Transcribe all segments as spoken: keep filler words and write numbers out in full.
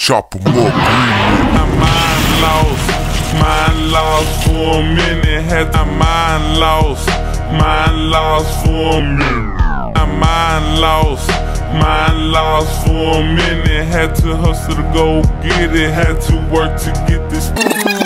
Chop 'em up, my mind lost, mind lost for a minute. Had my mind lost, mind lost for a minute. My mind lost, mind lost for a minute. Had to hustle to go get it. Had to work to get this.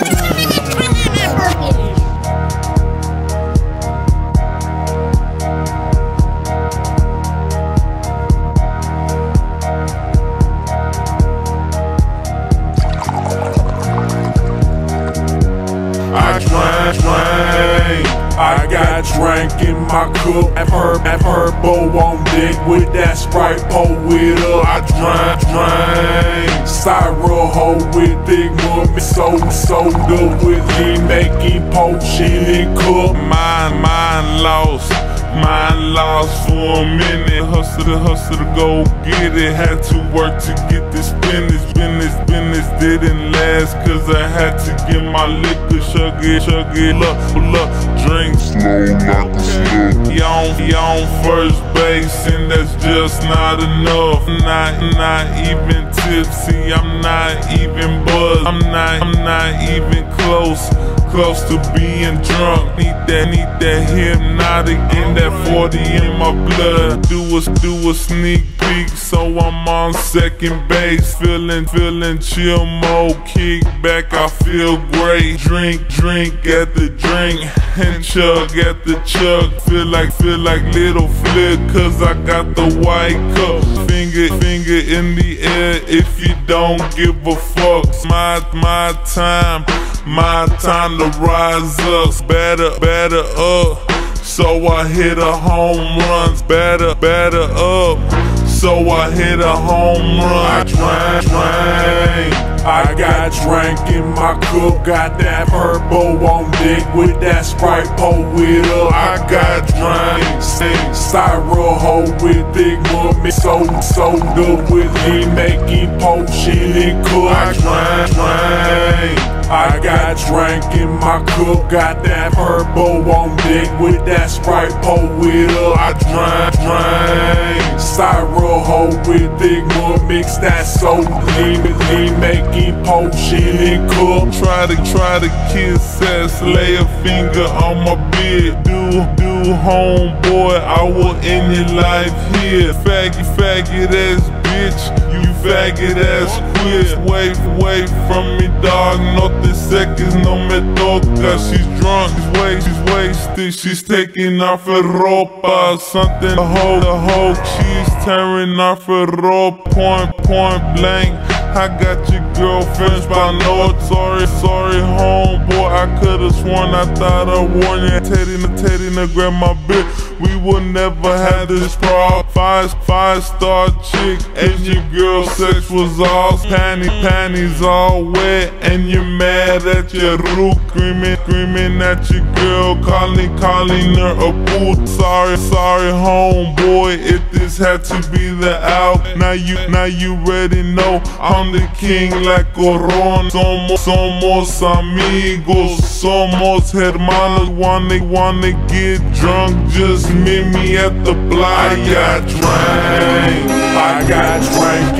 I drank, drank, I got drank in my cup. I've heard, I've heard Bo on deck with that Sprite, pull it up. I drank, drank, Syrup hoe with thick mud, so soda with me making potion in cup. Mind, mind lost, mind lost for a minute. Hustle to hustle to go get it. Had to work to get this business, business, business didn't last, cause I had to get my liquor, chug it, chug it, look, look, drink slow like a slug. He on, he on first base and that's just not enough. Not, not even tipsy, I'm not even buzzed. I'm not, I'm not even close. Close to being drunk, need that, need that hypnotic, and that forty in my blood. Do a, do a sneak peek, so I'm on second base, feeling, feeling chill mode. Kick back, I feel great. Drink, drink at the drink, and chug at the chug. Feel like, feel like little Flick, cause I got the white cup. Finger, finger in the air if you don't give a fuck. My, my time. My time to rise up, better, better up. So I hit a home runs, better, better up. So I hit a home run. I drank, drank, I got drank in my cup. Got that purple on deck with that Sprite, pull it up. I got drank, Syrup hoe with thick mud, so soda with me making potion in cup. I drank, drank, I got drank in my cup, got that purple on deck with that Sprite, pull it up. I drank, drank, Syrup hoe with thick mud, mix that soda, lean, lean making potion in cup. Try to, try to kiss ass, lay a finger on my beard. Do, do homeboy, I will end your life here. Faggot, faggot ass bitch, you faggot ass quit. Wait, wait from me dog, no te seconds, no me toca. She's drunk, she's wasted, she's wasted. She's taking off her ropa, something the hoe, the hoe. She's tearing off her rope, point, point blank. I got your girlfriend by no, sorry, sorry homeboy. I could've sworn I thought I warned you. Teddy, Teddy, to grab my bitch. We will never have this problem. Five, five star chick, and your girl sex was all panty, panties all wet, and you're mad at your roof, screaming, screaming at your girl, calling, calling her a boot. Sorry, sorry homeboy, if this had to be the out. Now you, now you already know I'm the king like Coron. Somos, somos amigos, somos hermanos. Wanna, wanna get drunk, just meet me at the block. I got drank, I got drank